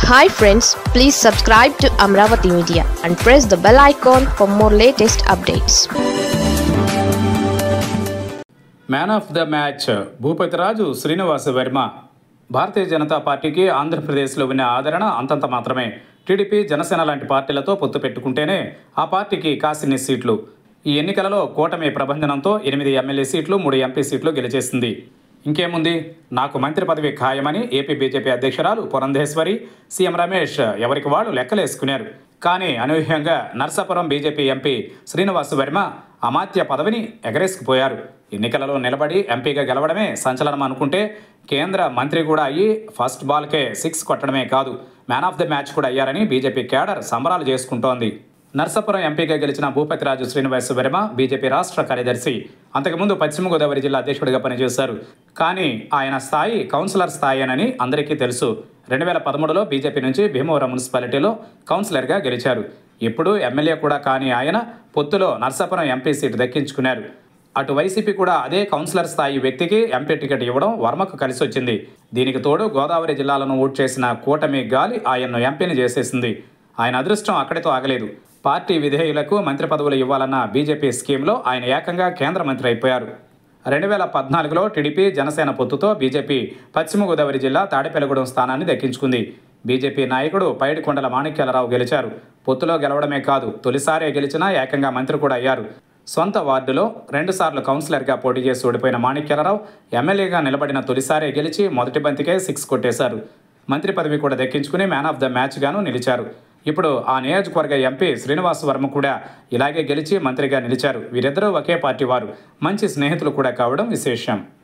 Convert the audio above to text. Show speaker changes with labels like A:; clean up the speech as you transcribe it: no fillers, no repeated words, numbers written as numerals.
A: Hi friends, please subscribe to Amravati Media and press the bell icon for more latest updates.
B: Man of the match Bhupathiraju Srinivasa Varma. Bharatiya Janata పార్టీకి ఆంధ్రప్రదేశ్లో ఉన్న ఆదరణ అంతంత మాత్రమే. TDP, Janasena లాంటి పార్టీలతో పొత్తు పెట్టుకుంటేనే ఆ పార్టీకి కాసిన్ని సీట్లు. ఈ ఎన్నికలలో కూటమి ప్రభంజనంతో 8 ఎమ్మెల్యే సీట్లు, 3 ఎంపీ సీట్లు గెలిచేసింది. ఇంకేముంది, నాకు మంత్రి పదవి ఖాయమని ఏపీ బీజేపీ అధ్యక్షురాలు పురంధేశ్వరి, సీఎం రమేష్ ఎవరికి వాళ్ళు లెక్కలేసుకున్నారు. కానీ అనూహ్యంగా నర్సాపురం బీజేపీ ఎంపీ శ్రీనివాస వర్మ అమాత్య పదవిని ఎగరేసుకుపోయారు. ఎన్నికలలో నిలబడి ఎంపీగా గెలవడమే సంచలనం అనుకుంటే, కేంద్ర మంత్రి కూడా అయ్యి ఫస్ట్ బాల్కే 6 కొట్టడమే కాదు, మ్యాన్ ఆఫ్ ద మ్యాచ్ కూడా అయ్యారని బీజేపీ క్యాడర్ సంబరాలు చేసుకుంటోంది. నర్సాపురం ఎంపీగా గెలిచిన భూపతిరాజు శ్రీనివాస వర్మ బీజేపీ రాష్ట్ర కార్యదర్శి. అంతకుముందు పశ్చిమ గోదావరి జిల్లా అధ్యక్షుడిగా పనిచేశారు. కానీ ఆయన స్థాయి కౌన్సిలర్ స్థాయేనని అందరికీ తెలుసు. 2013లో బీజేపీ నుంచి భీమవరం మున్సిపాలిటీలో కౌన్సిలర్గా గెలిచారు. ఇప్పుడు ఎమ్మెల్యే కూడా కాని ఆయన పొత్తులో నర్సాపురం ఎంపీ సీటు దక్కించుకున్నారు. అటు వైసీపీ కూడా అదే కౌన్సిలర్ స్థాయి వ్యక్తికి ఎంపీ టికెట్ ఇవ్వడం వర్మకు కలిసొచ్చింది. దీనికి తోడు గోదావరి జిల్లాలను ఓట్ చేసిన కూటమి గాలి ఆయన్ను ఎంపీని చేసేసింది. ఆయన అదృష్టం అక్కడితో ఆగలేదు. పార్టీ విధేయులకు మంత్రి పదవులు ఇవ్వాలన్న బీజేపీ స్కీమ్లో ఆయన ఏకంగా కేంద్ర మంత్రి అయిపోయారు. 2014లో టీడీపీ, జనసేన పొత్తుతో బీజేపీ పశ్చిమ గోదావరి జిల్లా తాడేపల్లిగూడెం స్థానాన్ని దక్కించుకుంది. బీజేపీ నాయకుడు పైడికొండల మాణిక్యాలరావు గెలిచారు. పొత్తులో గెలవడమే కాదు, తొలిసారే గెలిచినా ఏకంగా మంత్రి కూడా అయ్యారు. సొంత వార్డులో 2 సార్లు కౌన్సిలర్గా పోటీ చేసి ఓడిపోయిన మాణిక్యాలరావు ఎమ్మెల్యేగా నిలబడిన తొలిసారే గెలిచి మొదటి బంతికే 6 కొట్టేశారు. మంత్రి పదవి కూడా దక్కించుకుని మ్యాన్ ఆఫ్ ద మ్యాచ్గాను నిలిచారు. ఇప్పుడు ఆ నియోజకవర్గ ఎంపీ శ్రీనివాస వర్మ కూడా ఇలాగే గెలిచి మంత్రిగా నిలిచారు. వీరిద్దరూ ఒకే పార్టీ వారు, మంచి స్నేహితులు కూడా కావడం విశేషం.